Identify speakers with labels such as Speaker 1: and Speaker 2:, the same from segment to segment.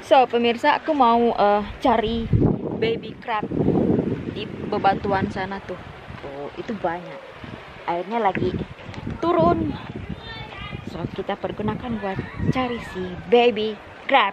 Speaker 1: So pemirsa, aku mau cari baby crab di bebatuan sana tuh. Tuh, itu banyak. Airnya lagi turun. So kita pergunakan buat cari si baby crab.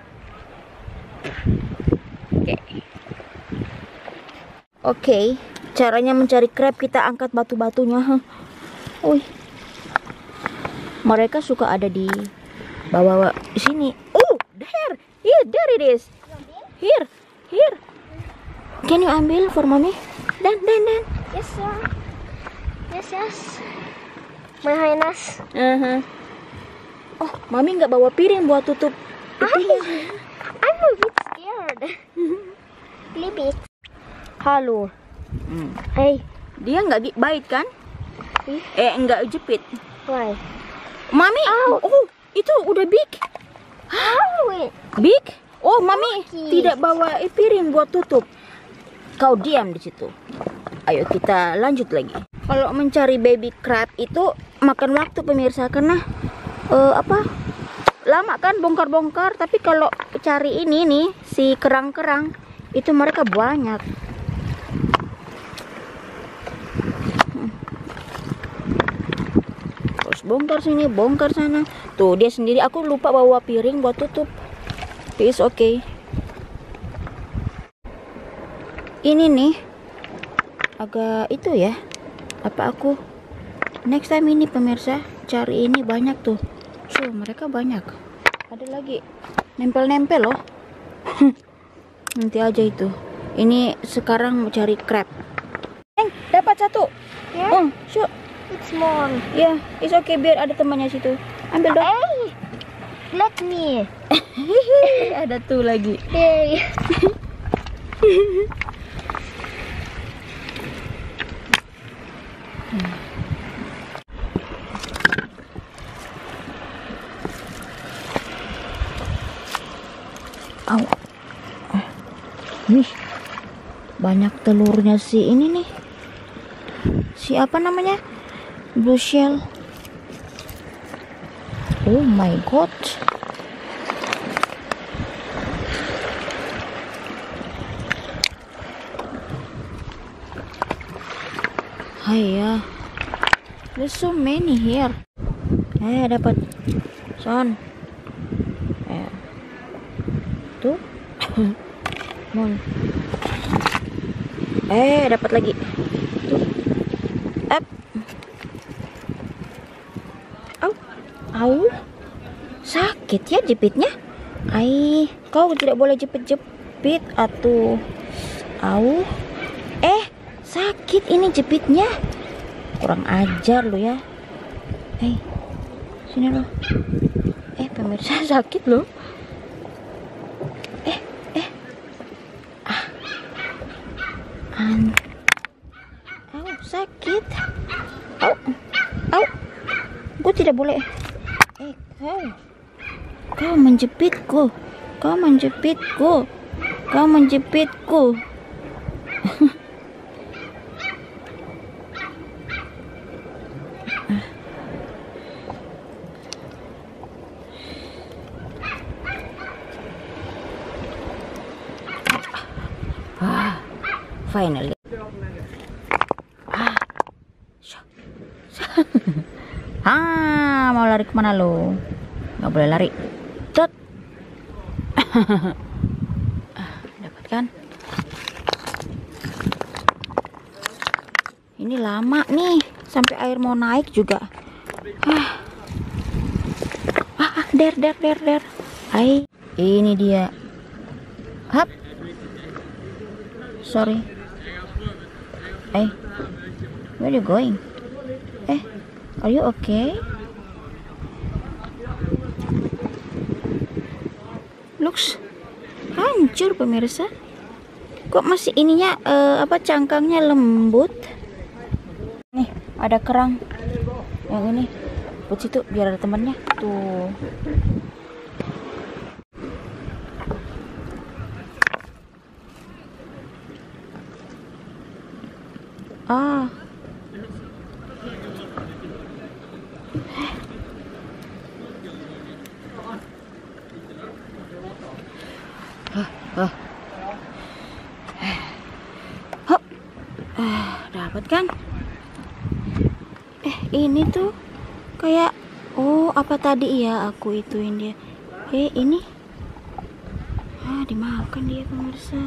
Speaker 1: Oke, caranya mencari crab, kita angkat batu-batunya. Wih, mereka suka ada di bawah sini. Oh, there it is. Here. Can you ambil for mommy? Dan.
Speaker 2: Yes, sir. Yes. My highness.
Speaker 1: Oh, mami nggak bawa piring buat tutup pipinya.
Speaker 2: I'm a bit scared. Little bit.
Speaker 1: Halo.
Speaker 2: Hey.
Speaker 1: Dia nggak bite kan? Nggak jepit.
Speaker 2: Why?
Speaker 1: Mami.
Speaker 2: Ow.
Speaker 1: Oh, itu udah big.
Speaker 2: Wait.
Speaker 1: Big? Oh, mami
Speaker 2: Monkey.
Speaker 1: tidak bawa piring buat tutup. Kau diam di situ. Ayo kita lanjut lagi. Kalau mencari baby crab itu makan waktu pemirsa, karena lama kan bongkar-bongkar. Tapi kalau cari ini nih si kerang-kerang itu mereka banyak. Terus bongkar sini, bongkar sana. Tuh dia sendiri, aku lupa bawa piring buat tutup. It's okay. Ini nih agak itu ya. Apa aku next time ini pemirsa cari ini banyak tuh. So mereka banyak. Ada lagi nempel-nempel loh. Nanti aja itu. Ini sekarang mau cari crab. Dapat satu.
Speaker 2: Yeah?
Speaker 1: Sure.
Speaker 2: It's small.
Speaker 1: Ya, it's okay, biar ada temannya situ. Ambil dong.
Speaker 2: Hey. Let me.
Speaker 1: Ada tuh lagi.
Speaker 2: Hey.
Speaker 1: Au. Wih, banyak telurnya si ini nih. Si apa namanya? Blue shell. Oh my god. Hiya. There's so many here. Dapat. Son. Tuh. Mon. Dapat lagi. Tuh. Up. Au. Sakit ya jepitnya. Kau tidak boleh jepit-jepit atuh. Au. Sakit ini jepitnya. Kurang ajar lu ya. Sini lo. Pemirsa sakit lo. Sakit. Au. Gue tidak boleh. Kau menjepitku. Finally. Mau lari kemana lo? Nggak boleh lari. Tot. Dapat kan? Ini lama nih, sampai air mau naik juga. Der. Ini dia. Hap. Sorry. Where are you going? Are you okay? Looks hancur pemirsa. Kok masih ininya cangkangnya lembut. Nih, ada kerang. Yang ini. Buat situ biar ada temannya. Tuh. Hop. Dapat kan? Ini tuh kayak, oh apa tadi ya aku ituin dia. Ini. Dimakan dia pemirsa.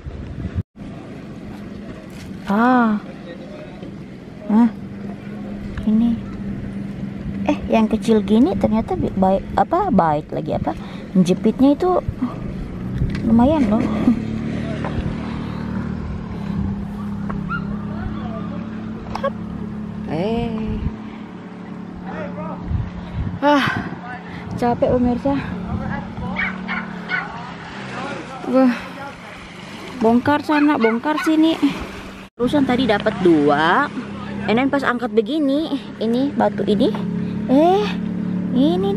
Speaker 1: Ini. Yang kecil gini ternyata baik lagi apa? Jepitnya itu lumayan loh. Capek pemirsa. Bongkar sana, bongkar sini. Terusan tadi dapat 2. And then pas angkat begini, ini batu ini, ini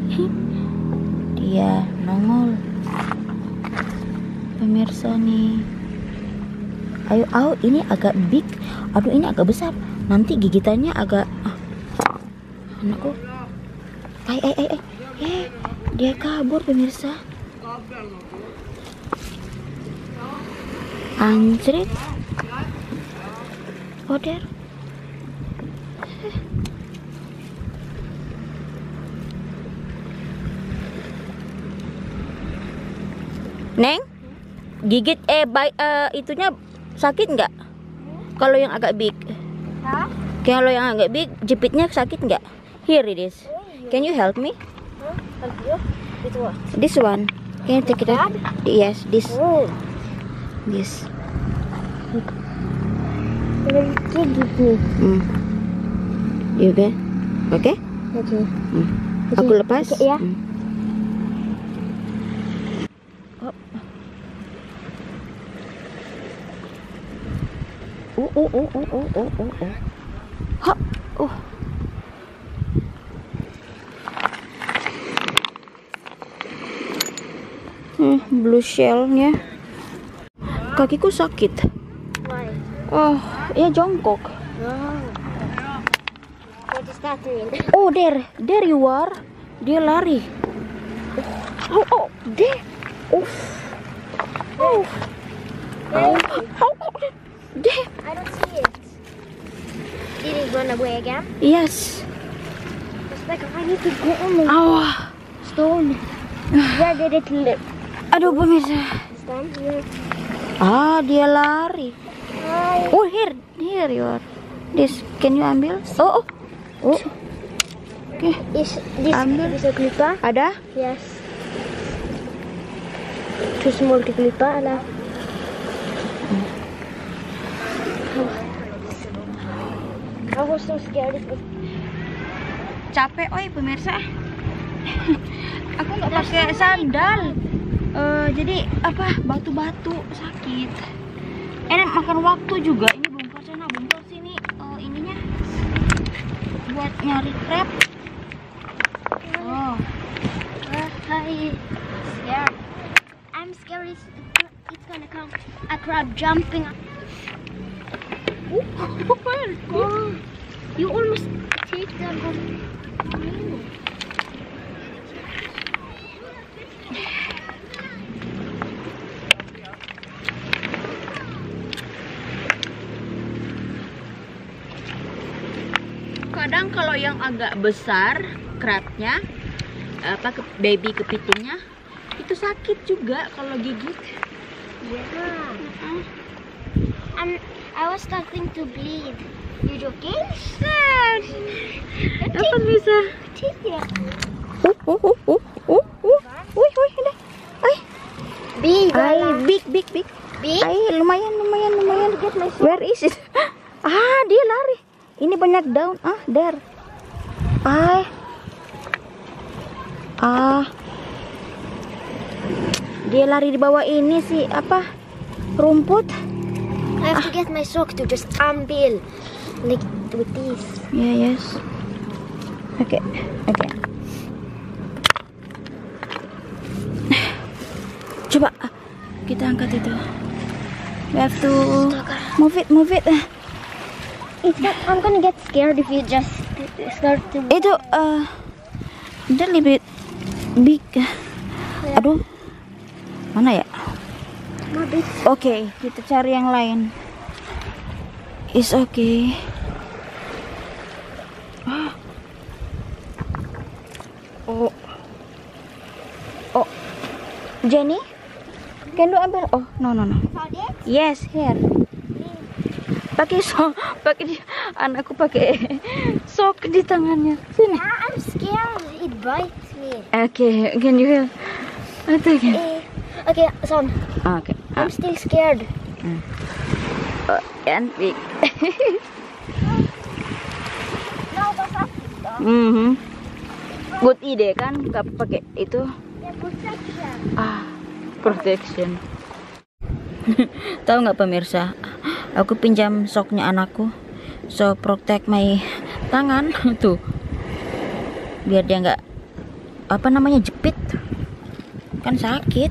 Speaker 1: dia nongol. Pemirsa nih. Ayo, ini agak big. Aduh, ini agak besar. Nanti gigitannya agak anakku. Dia kabur pemirsa. Anjrit. Der. Neng, gigit itunya sakit nggak? Kalau yang agak big. Kalau yang agak big, jepitnya sakit nggak? Here it is. Can you help me?
Speaker 2: Help you? With what?
Speaker 1: This one. Can you take it out? Yes, this. This. You okay? Okay?
Speaker 2: Okay.
Speaker 1: Aku lepas.
Speaker 2: Okay, ya.
Speaker 1: Blue shellnya. Kakiku sakit.
Speaker 2: Why?
Speaker 1: Ya jongkok.
Speaker 2: What does that mean?
Speaker 1: Oh, there you are. Dia lari. There. There.
Speaker 2: I don't see it. Did it run away again?
Speaker 1: Yes.
Speaker 2: It's like I need to go on the stone. Where did it live?
Speaker 1: Aduh pemirsa.
Speaker 2: Stand here.
Speaker 1: Dia lari.
Speaker 2: Hi.
Speaker 1: Oh, here you are. This, can you ambil? Oh. Okay.
Speaker 2: Is this
Speaker 1: Ambil.
Speaker 2: a clipper?
Speaker 1: Ada?
Speaker 2: Yes. Too small to clipper, ala. I was so scared.
Speaker 1: Capek, pemirsa. Aku nggak pakai sandal. Jadi batu-batu sakit. Enak makan waktu juga. Ini bongkar sana, bongkar sini. Ininya buat nyari crab.
Speaker 2: Hi. Scared. I'm scared. It's gonna come. A crab jumping. You almost take them.
Speaker 1: Kadang kalau yang agak besar crabnya, baby kepitingnya, itu sakit juga kalau gigit.
Speaker 2: Yeah. I was starting to bleed. You joking?
Speaker 1: Apa bisa?
Speaker 2: Yeah.
Speaker 1: Big.
Speaker 2: Big?
Speaker 1: Lumayan. Where is it? Dia lari. Ini banyak daun. There. Dia lari di bawah ini sih, rumput.
Speaker 2: I have to get my sock to just ambil like with this.
Speaker 1: Yeah, yes. Okay. Coba kita angkat itu. We have to move it.
Speaker 2: It's not, I'm gonna get scared if you just start to.
Speaker 1: Itu a little bit big. Aduh. Mana ya?
Speaker 2: habis.
Speaker 1: Oke, kita cari yang lain. It's okay. Oh. Oh. Jenny? Can you ambil? Oh, no.
Speaker 2: Found it?
Speaker 1: Yes, here. Pakai sok, anakku pakai sok di tangannya. Sini.
Speaker 2: I'm scared. It bites me.
Speaker 1: Okay, can you help?
Speaker 2: Okay, son.
Speaker 1: Okay.
Speaker 2: I'm still scared.
Speaker 1: And big.
Speaker 2: No, Papa.
Speaker 1: Good ide kan, nggak pakai itu.
Speaker 2: Yeah, protection.
Speaker 1: Protection. Tahu nggak pemirsa? Aku pinjam soknya anakku, so protect my tangan tuh, biar dia nggak jepit, kan sakit.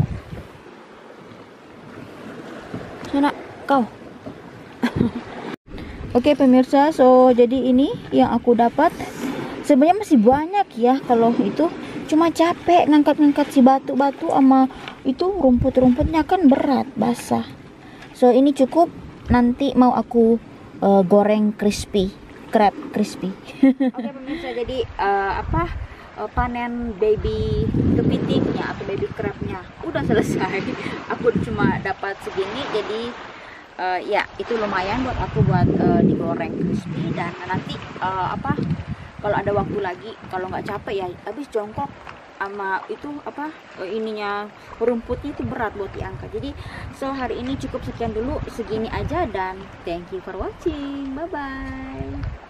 Speaker 1: Sana kau. Oke pemirsa, so jadi ini yang aku dapat. Sebenarnya masih banyak ya, kalau itu cuma capek ngangkat-ngangkat si batu-batu sama itu rumput-rumputnya kan berat, basah. So ini cukup, nanti mau aku goreng crispy, crab crispy. Oke pemirsa, jadi panen baby kepitingnya atau baby crabnya udah selesai. Aku cuma dapat segini, jadi ya itu lumayan buat aku buat digoreng crispy. Dan nanti kalau ada waktu lagi, kalau nggak capek ya habis jongkok sama itu ininya rumputnya itu berat buat diangkat. Jadi so hari ini cukup sekian dulu, segini aja, dan thank you for watching, bye bye.